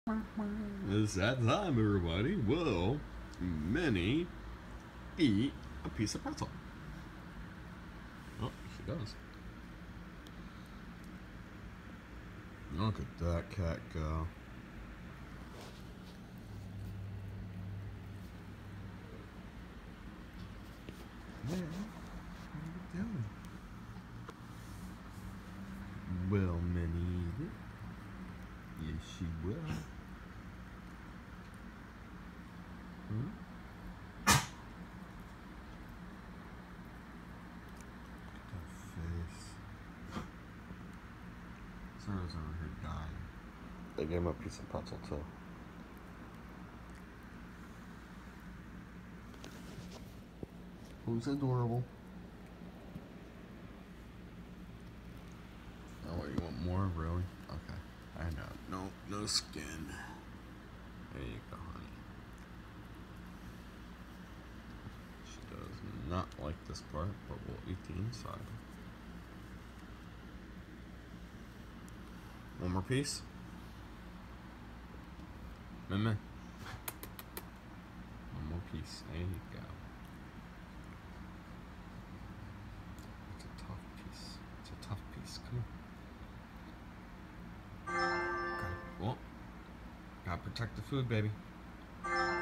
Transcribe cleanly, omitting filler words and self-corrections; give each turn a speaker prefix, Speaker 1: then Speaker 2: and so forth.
Speaker 1: It's that time, everybody. Will Minnie eat a piece of pretzel? Oh, she does. Look at that cat go. Yeah, what are you doing? Will Minnie eat it? Yes, she will. Hmm? Look at that face. Sarah's over here dying. They gave him a piece of pretzel too. Who's adorable? Oh, you want more? Really? Okay. I know. No skin. There you go, honey. She does not like this part, but we'll eat the inside. One more piece? Minnie. One more piece. There you go. It's a tough piece. It's a tough piece. Come on. Well, gotta protect the food, baby.